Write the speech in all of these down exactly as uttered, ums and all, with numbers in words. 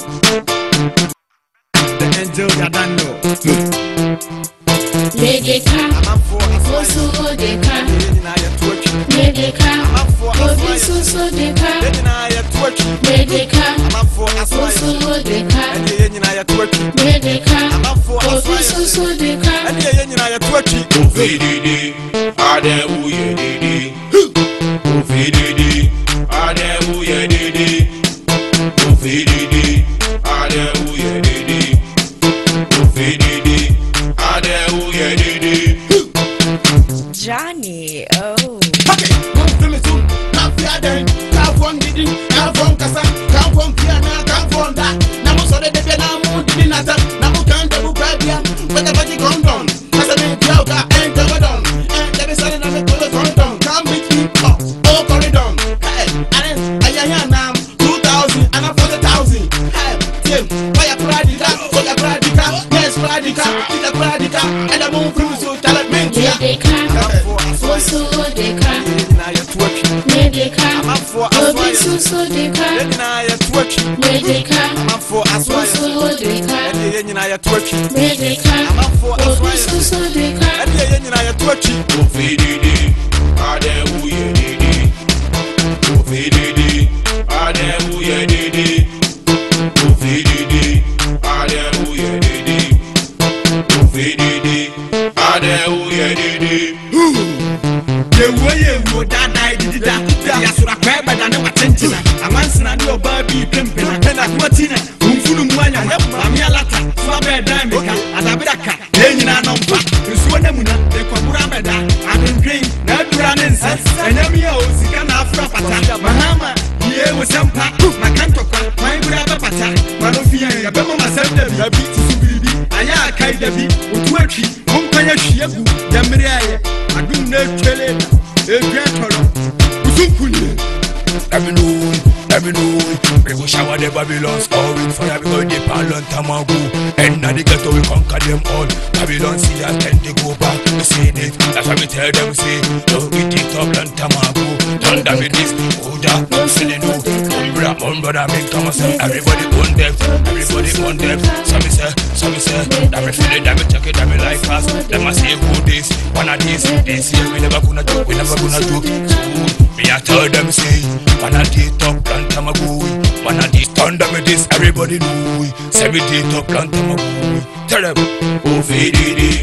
The angel Yadano. Medeka, Osu Deka, Medeka, Obisu Deka, Medeka, Osu Deka, Medeka, Obisu Deka, Ovididi, Ade Uye Didi, Ovididi, Ade Uye Didi, Ovididi, Ade Uye Didi, Ovididi, Ade Uye Didi. Johnny, oh. Okay, come from me too. Come from them. Come from Didi. Come from Kasa. Come from Piana. Come from that. Namu sore de na mu Didi nata. Namu kan de bu krabia. Whether what you come down. Kasa me piauka and the wadon. And the sare na me kolo come down. Come meet me up. Oh, corridor. Hey, and ayaya nam two thousand and a forty thousand. Hey, Tim, why you pradika? So you pradika. Yes, pradika. It's a pradika. And the moon from so tell me. Medeka, Osu Deka, Medeka, Obisu Deka, Medeka, Osu Deka, Medeka, Obisu Deka, Ovididi, Ade Uye Didi, Ovididi, Ade Uye Didi, Ovididi, Ade Uye Didi, Ovididi, Ade Uye Didi. The way you would die, did that? Yasura Crab and I Tentina. A man's not your baby, Pimpin, and a Martina, Umfulumania, Mamia Lata, Faber Damica, and Abaka, Lenina Nompa, Suanamuna, the Koburameda, I've been green, Naduranens, and Emio, Sikana Frapata, Mahama, here was some pack, Macantoka, my brother Pata, Manofia, Yabama, myself, the beat to Bibi, Aya Kai Debi, Utuachi, Umpaya Shiabu, Yamiria, I do not tell it, a grandfather, Usunkuni. Every noon, every noon, we will shower the Babylon scoring fire because they parlon tamago. And now they get to conquer them all. Babylon see us and they go back to see it. That's why we tell them, say, don't be take up and tamago. Thunder with this, Oda, don't say they know. Umbra, Umbra, make come and everybody on them, everybody on them. Some say, some say, that we feel it, that we check it, that we like us. Let me say who this, one of these, this year we never gonna do, we never gonna do. Me I tell them say, one of these top plant tamago, one of these thunder with this, everybody know. Say we did top plant tamago. Tell them, Ovididi,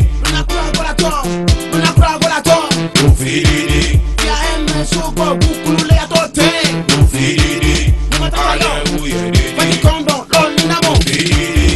Ovididi, Ovididi, Ade Uye Didi, Ovididi.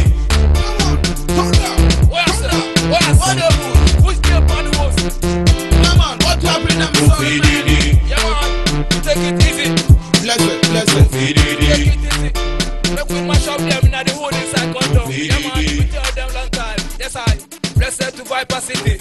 What's up? What's up? Who's the party was? Come on, what you bring them? Ovididi. Take it easy. Bless it, bless it. Ovididi. Take it easy. Make we mash up them in the whole inside condom. Yeah man, we tell them long time. Yes I. Blessed to Viper City.